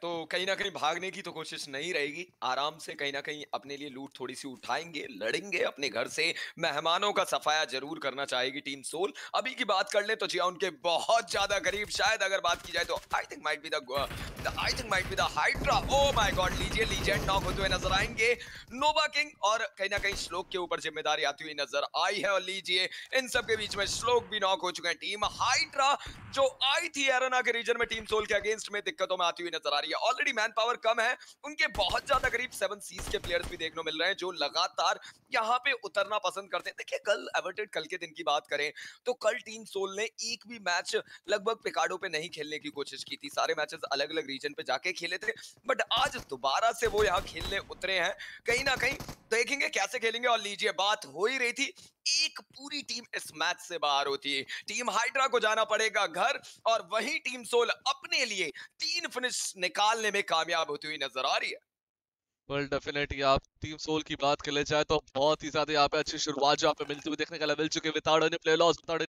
तो कहीं न कहीं भागने की तो कोशिश नहीं रहेगी। आराम से कहीं न कहीं अपने लिए लूट थोड़ी-सी उठाएँगे, लड़ेंगे अपने घर से। मेहमानों का सफाया ज़रूर करना चाहेगी टीम सोल। अभी की बात कर लें तो जी हाँ, उनके बहुत ज़्यादा करीब शायद अगर बात की जाए तो I think might be the Hydra. Oh my god! लीजिए लीजेंड नॉक होते हुए नज़र आएँगे। नोवा किंग और कहीं न कहीं श्लोक के ऊपर ज़िम्मेदारी आती हुई नज़र आई है और लीजिए इन सब के बीच में श्लोक भी नॉक हो चुके हैं। टीम हाइड्रा जो आई थी एरेना के रीजन में टीम सोल के अगेंस्ट में दिक्कतों में आती हुई नजर आ रही है। ऑलरेडी मैन पावर कम है, उनके बहुत ज्यादा करीब 7 सीज के प्लेयर्स भी देखने को मिल रहे हैं जो लगातार यहाँ पे उतरना पसंद करते हैं। देखिए कल एवर्टेड कल के दिन की बात करें तो कल टीम सोल ने एक भी मैच लगभग पिकाडो पे नहीं खेलने की कोशिश की थी। सारे मैचेस अलग अलग रीजन पे जाके खेले थे, बट आज दोबारा से वो यहाँ खेलने उतरे हैं। कहीं ना कहीं देखेंगे कैसे खेलेंगे। और लीजिए बात हो ही रही थी, एक पूरी टीम इस मैच से बाहर होती है। टीम हाइड्रा को जाना पड़ेगा घर और वहीं टीम सोल अपने लिए 3 फिनिश निकालने में कामयाब होती हुई नजर आ रही है। वेल डेफिनेटली आप टीम सोल की बात कर ले जाए तो बहुत ही ज्यादा यहाँ पे अच्छी शुरुआत जो यहाँ पे मिलती हुई देखने का मिल चुकी है। Without any play loss, without